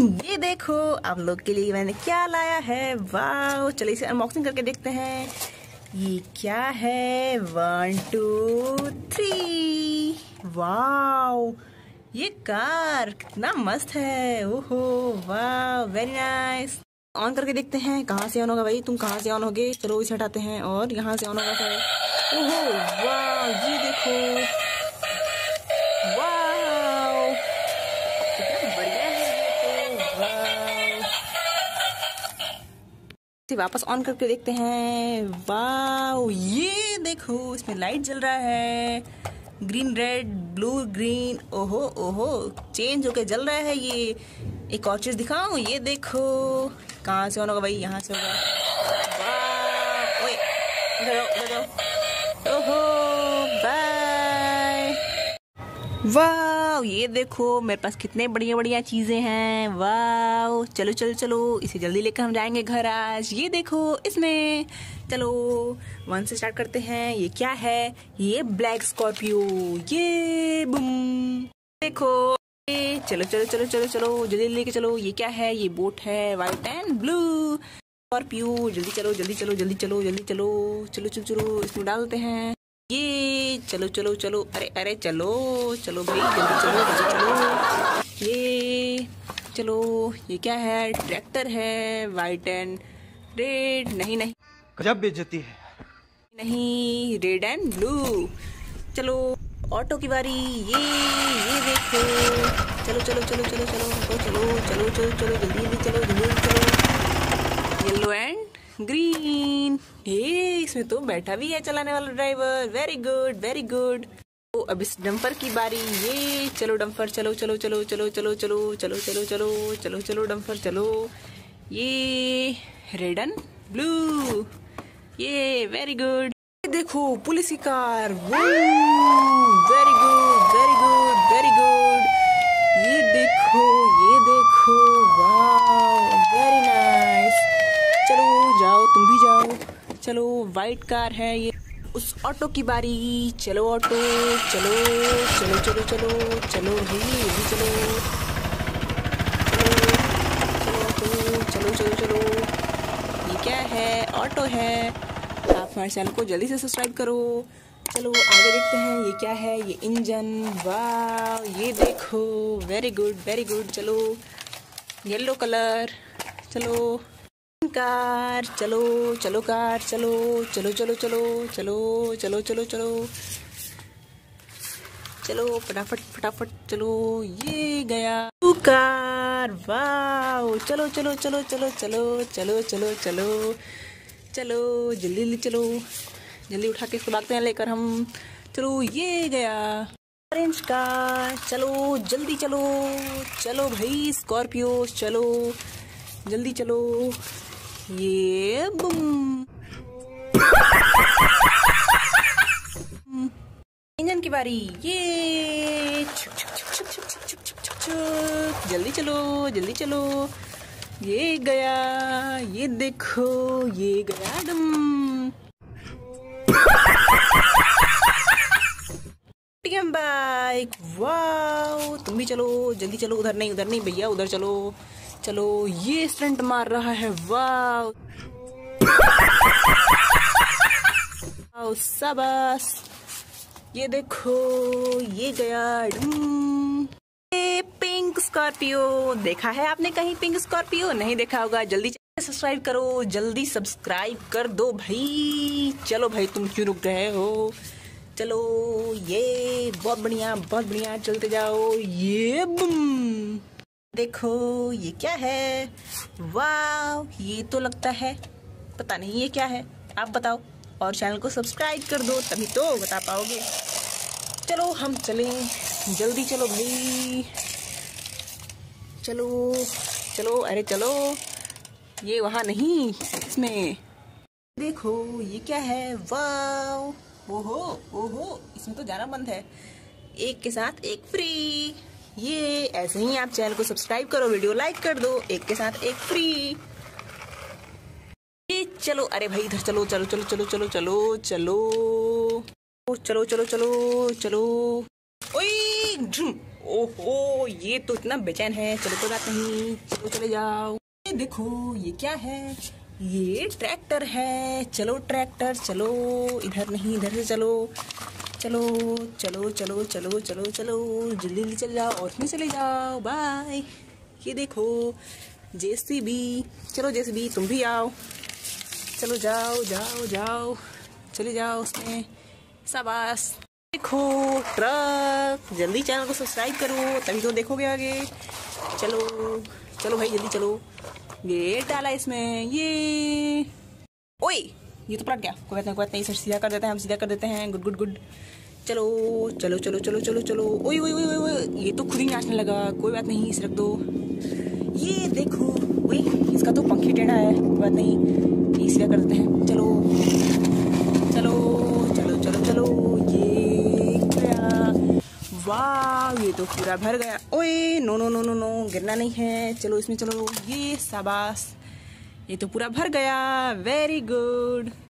ये देखो आप लोग के लिए मैंने क्या लाया है। वाह, चलिए इसे अनबॉक्सिंग करके देखते हैं ये क्या है। 1 2 3। वाह, ये कार कितना मस्त है। ओहो वाह, वेरी नाइस। ऑन करके देखते हैं कहाँ से ऑन होगा। भाई तुम कहाँ से ऑन होगे। चलो इसे हटाते हैं और यहाँ से ऑन होगा शायद। ओहो वाह, ये देखो। वाह, कितना बढ़िया है ये तो। वाह, इसे वापस ऑन करके देखते हैं। वाह, ये देखो इसमें लाइट जल रहा है। Green red blue green. ओहो ओहो, चेंज होके जल रहा है ये। एक और चीज दिखाऊं, ये देखो। कहाँ से ऑन होगा भाई, यहाँ से होगा। वाह, ओए इधर आओ, इधर आओ। ओहो बाय। वाह, ये देखो मेरे पास कितने बढ़िया बढ़िया चीजें हैं। वाह, चलो चलो चलो इसे जल्दी लेकर हम जाएंगे घर आज। ये देखो इसमें, चलो 1 से स्टार्ट करते हैं। ये क्या है, ये ब्लैक स्कॉर्पियो। ये बुम, देखो ये। चलो चलो चलो चलो चलो जल्दी लेके चलो। ये क्या है, ये बोट है व्हाइट एंड ब्लू स्कॉर्पियो। जल्दी चलो जल्दी चलो जल्दी चलो जल्दी चलो चलो चलो चलो इसमें डालते हैं। ये चलो चलो चलो, अरे अरे चलो चलो भाई जल्दी चलो जल्दी चलो। ये चलो, ये क्या है, ट्रैक्टर है व्हाइट एंड रेड। नहीं नहीं, गजब बेइज्जती है। नहीं, रेड एंड ब्लू। चलो ऑटो की बारी। ये देखो। चलो चलो चलो चलो चलो चलो चलो चलो चलो चलो जल्दी जल्दी चलो जल्दी चलो। Yellow and green. इसमें तो बैठा भी है चलाने वाला driver. Very good very good. तो अब इस डंपर की बारी। ये चलो डंपर, चलो चलो चलो चलो चलो चलो चलो चलो चलो चलो चलो डंपर चलो। ये रेड एंड ब्लू। ये वेरी गुड। देखो पुलिस की car. Very good very good very good. ये देखो ये देखो। वाह, वेरी नाइस। चलो जाओ, तुम भी जाओ। चलो वाइट कार है ये। उस ऑटो की बारी। चलो ऑटो, चलो चलो चलो चलो चलो भाई जल्दी चलो। चलो चलो चलो चलो। ये क्या है, ऑटो है। आप हमारे चैनल को जल्दी से सब्सक्राइब करो। चलो आगे देखते हैं ये क्या है। ये इंजन। वाह, ये देखो। Very good very good. चलो येलो कलर। चलो कार, चलो चलो कार, चलो चलो चलो चलो चलो चलो चलो चलो चलो फटाफट फटाफट चलो। ये गया कार। वाह, चलो चलो चलो चलो चलो चलो चलो चलो चलो जल्दी जल्दी चलो। जल्दी उठा के इसको भागते हैं लेकर हम। चलो ये गया ऑरेंज कार। चलो जल्दी चलो चलो भाई स्कॉर्पियो, चलो जल्दी चलो। ये बुम। इंजन की बारी। ये छुक छुक छुक छुक छुक छुक छुक छुक छुक। जल्दी चलो जल्दी चलो। ये गया। ये देखो ये गया डम। बाइक। वाह, तुम भी चलो जल्दी चलो। उधर नहीं भैया, उधर चलो। चलो ये स्टंट मार रहा है। वाह शाबाश। ये देखो ये गया डम। ये पिंक स्कॉर्पियो। देखा है आपने कहीं पिंक स्कॉर्पियो? नहीं देखा होगा। जल्दी सब्सक्राइब करो, जल्दी सब्सक्राइब कर दो भाई। चलो भाई तुम क्यों रुक रहे हो। चलो ये बहुत बढ़िया चलते जाओ। ये बुम। देखो ये क्या है। वाह, ये तो लगता है, पता नहीं ये क्या है, आप बताओ। और चैनल को सब्सक्राइब कर दो तभी तो बता पाओगे। चलो हम चलें, जल्दी चलो भाई। चलो चलो, अरे चलो। ये वहाँ नहीं, इसमें देखो ये क्या है। वाह, ओहो ओहो, इसमें तो जाना बंद है। एक के साथ एक फ्री। ये ऐसे ही आप चैनल को सब्सक्राइब करो, वीडियो लाइक कर दो, एक के साथ एक फ्री। ये चलो, अरे भाई इधर चलो चलो चलो चलो चलो चलो चलो चलो चलो चलो चलो। ओए ओहो, ये तो इतना बेचैन है। चलो कोई बात नहीं, चलो चले जाओ। ये देखो, ये क्या है? ये ट्रैक्टर है। चलो ट्रैक्टर चलो, इधर नहीं इधर से चलो। चलो चलो चलो चलो चलो चलो, जल्दी जल्दी चले जाओ और नहीं चले जाओ। बाय। ये देखो जेसीबी। चलो जेसीबी तुम भी आओ। चलो जाओ जाओ जाओ, चले जाओ उसमें। शाबाश। देखो ट्रक। जल्दी चैनल को सब्सक्राइब करो, तभी तो देखोगे आगे। चलो चलो भाई जल्दी चलो। ये डाला इसमें। ये ओए, ये तो पलट गया। कोई बात नहीं, इसे सीधा कर देते हैं, हम सीधा कर देते हैं। Good good good. चलो चलो चलो चलो चलो चलो। ओए ओए ओए ओए, ये तो खुद ही नाचने लगा। कोई बात नहीं, इसे रख दो। ये देखो, ओए इसका तो पंखी टेढ़ा है। कोई बात नहीं, ये सीधा कर देते हैं। चलो चलो चलो चलो चलो। ये गया। वाह, ये तो पूरा भर गया। ओए no no no no no, गिरना नहीं है। चलो इसमें चलो। ये शाबाश, ये तो पूरा भर गया। Very good.